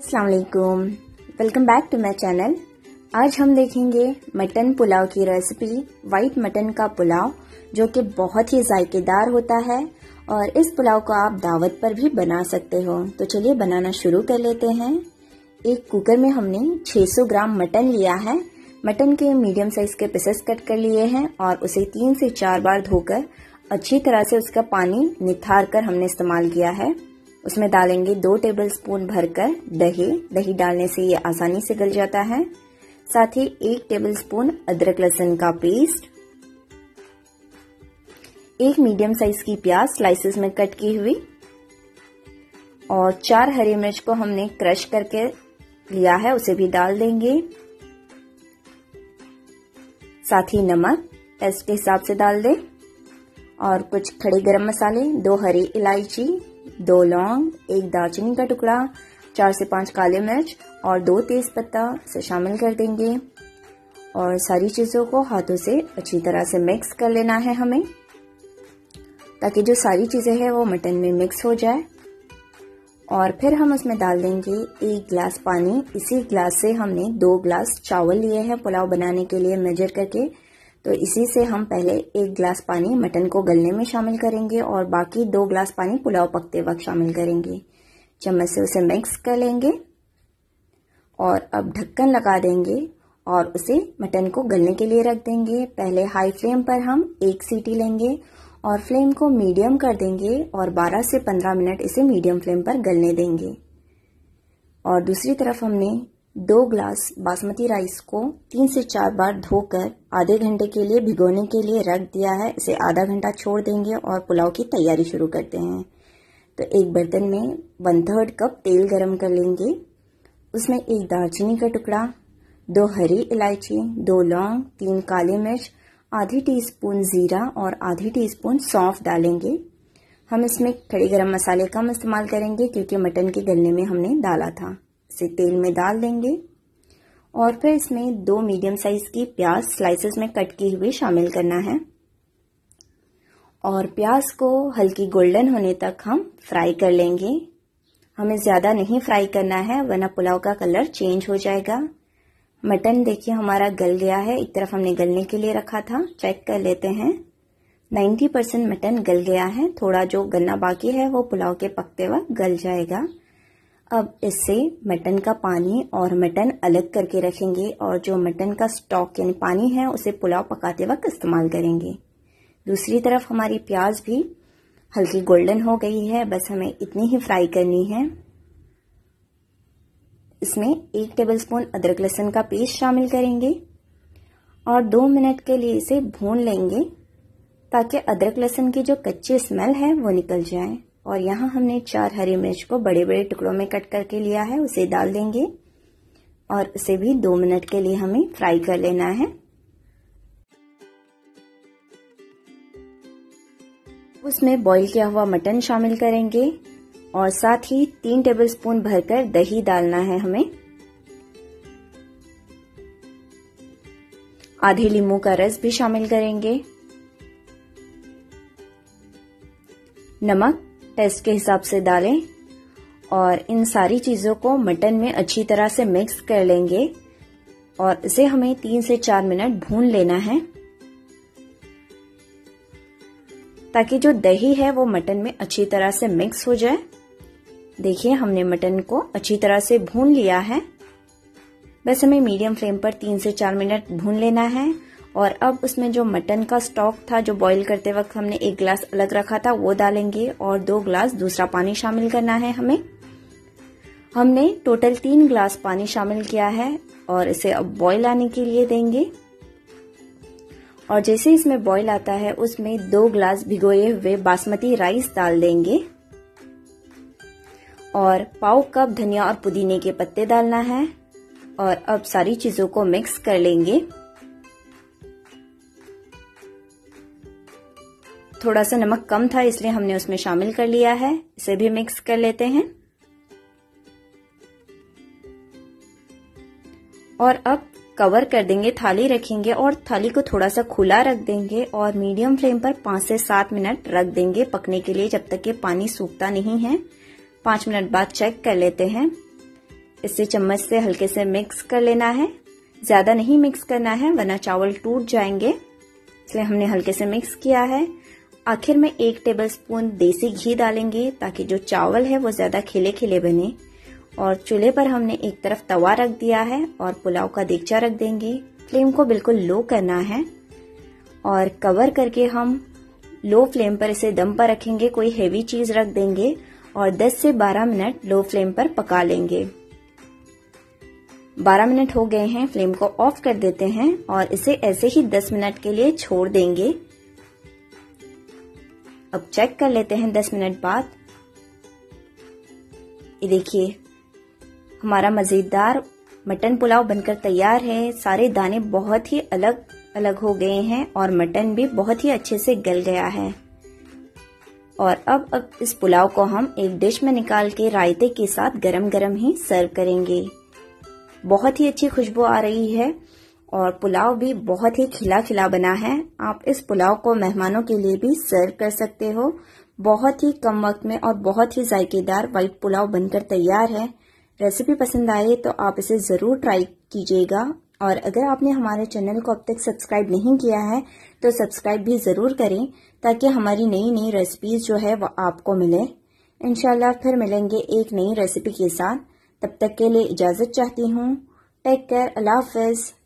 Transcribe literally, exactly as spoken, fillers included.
अस्सलाम वालेकुम, welcome back to my channel. आज हम देखेंगे मटन पुलाव की रेसिपी, वाइट मटन का पुलाव, जो कि बहुत ही जायकेदार होता है और इस पुलाव को आप दावत पर भी बना सकते हो। तो चलिए बनाना शुरू कर लेते हैं। एक कुकर में हमने छह सौ ग्राम मटन लिया है। मटन के मीडियम साइज के पीसेस कट कर लिए हैं और उसे तीन से चार बार धोकर अच्छी तरह से उसका पानी निथार कर हमने इस्तेमाल किया है। उसमें डालेंगे दो टेबलस्पून भरकर दही। दही डालने से ये आसानी से गल जाता है। साथ ही एक टेबलस्पून अदरक लहसुन का पेस्ट, एक मीडियम साइज की प्याज स्लाइसेस में कट की हुई और चार हरी मिर्च को हमने क्रश करके लिया है, उसे भी डाल देंगे। साथ ही नमक टेस्ट के हिसाब से डाल दें और कुछ खड़े गरम मसाले, दो हरी इलायची, दो लौंग, एक दालचीनी का टुकड़ा, चार से पांच काले मिर्च और दो तेज पत्ता से शामिल कर देंगे और सारी चीजों को हाथों से अच्छी तरह से मिक्स कर लेना है हमें, ताकि जो सारी चीजें हैं वो मटन में मिक्स हो जाए। और फिर हम उसमें डाल देंगे एक गिलास पानी। इसी गिलास से हमने दो गिलास चावल लिए हैं पुलाव बनाने के लिए मेजर करके, तो इसी से हम पहले एक गिलास पानी मटन को गलने में शामिल करेंगे और बाकी दो गिलास पानी पुलाव पकते वक्त शामिल करेंगे। चम्मच से उसे मिक्स कर लेंगे और अब ढक्कन लगा देंगे और उसे मटन को गलने के लिए रख देंगे। पहले हाई फ्लेम पर हम एक सीटी लेंगे और फ्लेम को मीडियम कर देंगे और बारह से पंद्रह मिनट इसे मीडियम फ्लेम पर गलने देंगे। और दूसरी तरफ हमने दो ग्लास बासमती राइस को तीन से चार बार धोकर आधे घंटे के लिए भिगोने के लिए रख दिया है। इसे आधा घंटा छोड़ देंगे और पुलाव की तैयारी शुरू करते हैं। तो एक बर्तन में वन थर्ड कप तेल गरम कर लेंगे। उसमें एक दालचीनी का टुकड़ा, दो हरी इलायची, दो लौंग, तीन काली मिर्च, आधी टीस्पून जीरा और आधी टीस्पून सौंफ डालेंगे। हम इसमें खड़े गरम मसाले कम इस्तेमाल करेंगे क्योंकि मटन के गलने में हमने डाला था। इसे तेल में डाल देंगे और फिर इसमें दो मीडियम साइज की प्याज स्लाइसेस में कट की हुई शामिल करना है और प्याज को हल्की गोल्डन होने तक हम फ्राई कर लेंगे। हमें ज्यादा नहीं फ्राई करना है वरना पुलाव का कलर चेंज हो जाएगा। मटन देखिए हमारा गल गया है। एक तरफ हमने गलने के लिए रखा था, चेक कर लेते हैं। नब्बे परसेंट मटन गल गया है। थोड़ा जो गलना बाकी है वो पुलाव के पकते वक्त गल जाएगा। अब इससे मटन का पानी और मटन अलग करके रखेंगे और जो मटन का स्टॉक यानी पानी है उसे पुलाव पकाते वक्त इस्तेमाल करेंगे। दूसरी तरफ हमारी प्याज भी हल्की गोल्डन हो गई है, बस हमें इतनी ही फ्राई करनी है। इसमें एक टेबलस्पून अदरक लहसुन का पेस्ट शामिल करेंगे और दो मिनट के लिए इसे भून लेंगे ताकि अदरक लहसुन की जो कच्ची स्मेल है वो निकल जाए। और यहाँ हमने चार हरी मिर्च को बड़े बड़े टुकड़ों में कट करके लिया है, उसे डाल देंगे और इसे भी दो मिनट के लिए हमें फ्राई कर लेना है। उसमें बॉईल किया हुआ मटन शामिल करेंगे और साथ ही तीन टेबलस्पून भरकर दही डालना है हमें। आधे लींबू का रस भी शामिल करेंगे। नमक टेस्ट के हिसाब से डालें और इन सारी चीजों को मटन में अच्छी तरह से मिक्स कर लेंगे और इसे हमें तीन से चार मिनट भून लेना है ताकि जो दही है वो मटन में अच्छी तरह से मिक्स हो जाए। देखिए हमने मटन को अच्छी तरह से भून लिया है। बस हमें मीडियम फ्लेम पर तीन से चार मिनट भून लेना है। और अब उसमें जो मटन का स्टॉक था जो बॉईल करते वक्त हमने एक गिलास अलग रखा था वो डालेंगे और दो गिलास दूसरा पानी शामिल करना है हमें। हमने टोटल तीन गिलास पानी शामिल किया है और इसे अब बॉईल आने के लिए देंगे। और जैसे इसमें बॉईल आता है उसमें दो गिलास भिगोए हुए बासमती राइस डाल देंगे और पाव कप धनिया और पुदीने के पत्ते डालना है और अब सारी चीजों को मिक्स कर लेंगे। थोड़ा सा नमक कम था इसलिए हमने उसमें शामिल कर लिया है, इसे भी मिक्स कर लेते हैं। और अब कवर कर देंगे, थाली रखेंगे और थाली को थोड़ा सा खुला रख देंगे और मीडियम फ्लेम पर पांच से सात मिनट रख देंगे पकने के लिए, जब तक कि पानी सूखता नहीं है। पांच मिनट बाद चेक कर लेते हैं। इसे चम्मच से हल्के से मिक्स कर लेना है, ज्यादा नहीं मिक्स करना है वरना चावल टूट जाएंगे, इसलिए हमने हल्के से मिक्स किया है। आखिर में एक टेबलस्पून देसी घी डालेंगे ताकि जो चावल है वो ज्यादा खिले खिले बने। और चूल्हे पर हमने एक तरफ तवा रख दिया है और पुलाव का देगचा रख देंगे। फ्लेम को बिल्कुल लो करना है और कवर करके हम लो फ्लेम पर इसे दम पर रखेंगे, कोई हेवी चीज रख देंगे और दस से बारह मिनट लो फ्लेम पर पका लेंगे। बारह मिनट हो गए हैं, फ्लेम को ऑफ कर देते हैं और इसे ऐसे ही दस मिनट के लिए छोड़ देंगे। अब चेक कर लेते हैं दस मिनट बाद। ये देखिए हमारा मजेदार मटन पुलाव बनकर तैयार है। सारे दाने बहुत ही अलग अलग हो गए हैं और मटन भी बहुत ही अच्छे से गल गया है। और अब अब इस पुलाव को हम एक डिश में निकाल के रायते के साथ गरम गरम ही सर्व करेंगे। बहुत ही अच्छी खुशबू आ रही है और पुलाव भी बहुत ही खिला खिला बना है। आप इस पुलाव को मेहमानों के लिए भी सर्व कर सकते हो। बहुत ही कम वक्त में और बहुत ही जायकेदार व्हाइट पुलाव बनकर तैयार है। रेसिपी पसंद आए तो आप इसे जरूर ट्राई कीजिएगा और अगर आपने हमारे चैनल को अब तक सब्सक्राइब नहीं किया है तो सब्सक्राइब भी जरूर करें ताकि हमारी नई नई रेसिपीज जो है वो आपको मिले। इंशाल्लाह फिर मिलेंगे एक नई रेसिपी के साथ। तब तक के लिए इजाजत चाहती हूँ। टेक केयर, अल्लाह हाफिज।